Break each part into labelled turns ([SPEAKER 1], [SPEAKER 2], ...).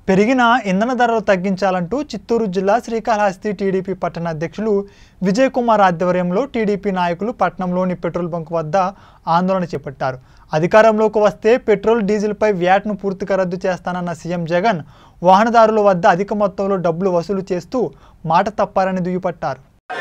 [SPEAKER 1] పెరిగిన ఇంధన ధరలు తగ్గించాలంటూ చిత్తూరు జిల్లా శ్రీకాళహస్తి టీడీపీ పట్టణ అధ్యక్షులు విజయ్ కుమార్ ఆధ్వర్యంలో టీడీపీ నాయకులు పట్టణంలోని పెట్రోల్ బంక్ వద్ద ఆందోళన చేపట్టారు. అధికారంలోకి వస్తే పెట్రోల్ డీజిల్పై వ్యాట్ను పూర్తిగా రద్దు చేస్తానన్న సీఎం జగన్ వాహనదారుల వద్ద అధిక మొత్తంలో డబ్బులు వసూలు చేస్తూ మాట తప్పారని దుయ్యబట్టారు.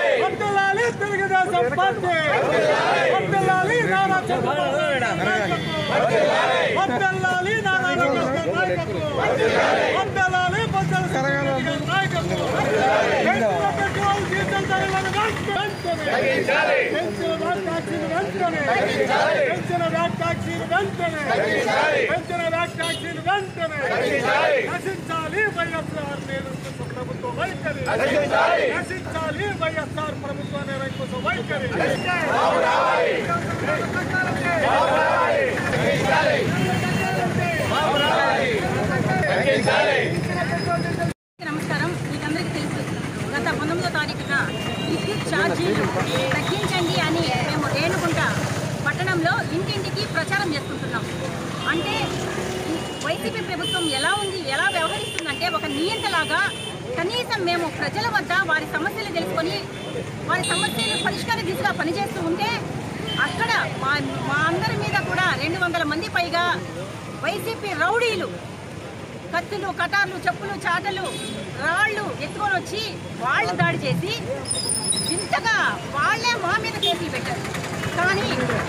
[SPEAKER 2] నమస్కారం. మీకందరికీ తెలుసు, గత 19వ తారీఖున విద్యుత్ ఛార్జీలు తగ్గించండి అని మేము రేణుగుంట పట్టణంలో ఇంటింటికి ప్రచారం చేసుకుంటున్నాం. అంటే వైసీపీ ప్రభుత్వం ఎలా ఉంది, ఎలా వ్యవహరిస్తుందంటే ఒక నియంతలాగా కనీసం మేము ప్రజల వద్ద వారి సమస్యలు తెలుసుకొని వారి సమస్యలు పరిష్కార దిశగా పనిచేస్తూ ఉంటే అక్కడ మా అందరి మీద కూడా 200 మంది పైగా వైసీపీ రౌడీలు కత్తులు, కటార్లు, చెప్పులు, చాటలు, రాళ్ళు ఎత్తుకొని వచ్చి వాళ్ళు దాడి చేసి ఇంతగా వాళ్లే మా మీద కేసులు పెట్టారు. కానీ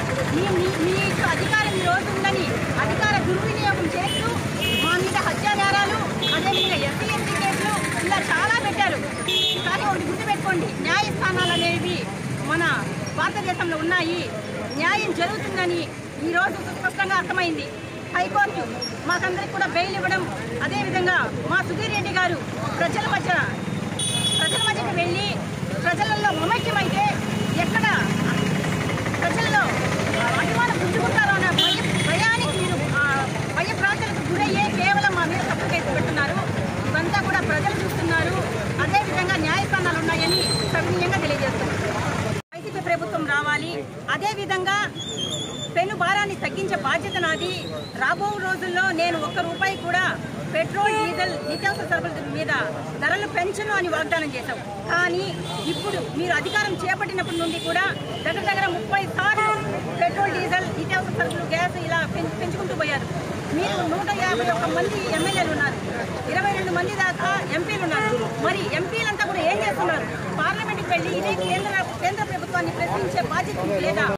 [SPEAKER 2] మీకు అధికారం ఈరోజు ఉందని అధికార దుర్వినియోగం చేస్తూ మా మీద హత్యాచారాలు, అదేవిధంగా ఎస్సీ ఎస్టీ కేసులు ఇలా చాలా పెట్టారు. కానీ ఒకటి గుర్తుపెట్టుకోండి, న్యాయస్థానాలు అనేవి మన భారతదేశంలో ఉన్నాయి. న్యాయం జరుగుతుందని ఈరోజు స్పష్టంగా అర్థమైంది. హైకోర్టు మాకందరికి కూడా బెయిల్ ఇవ్వడం, అదేవిధంగా మా సుధీర్ రెడ్డి గారు ప్రజల మధ్యకి వెళ్ళి ప్రజలలో మమైక్యమైతే ఎక్కడ ప్రజల్లో అభిమానం పుంజుకుంటారో అనే భయానికి మీరు భయప్రాంతాలకు గురయ్యే కేవలం మా మీద తప్పు కేసు పెడుతున్నారు. ఇవంతా కూడా ప్రజలు చూస్తున్నారు. అదేవిధంగా న్యాయస్థానాలు ఉన్నాయని సవినీయంగా తెలియజేస్తున్నారు. వైసీపీ ప్రభుత్వం రావాలి. అదేవిధంగా పెను భారాన్ని తగ్గించే బాధ్యత నాది. రాబో రోజుల్లో నేను ₹1 కూడా పెట్రోల్, డీజిల్, నిత్యావసర సరుకుల మీద ధరలు పెంచను అని వాగ్దానం చేశాం. కానీ ఇప్పుడు మీరు అధికారం చేపట్టినప్పటి నుండి కూడా దగ్గర 30 సార్లు పెట్రోల్, డీజిల్, నిత్యావసర సరుకులు, గ్యాస్ ఇలా పెంచుకుంటూ పోయారు. మీరు 151 మంది ఎమ్మెల్యేలు ఉన్నారు, 22 మంది దాకా ఎంపీలు ఉన్నారు. మరి ఎంపీలంతా కూడా ఏం చేస్తున్నారు? పార్లమెంట్కి వెళ్ళి ఇదే కేంద్ర ప్రభుత్వాన్ని ప్రశ్నించే బాధ్యత లేదా?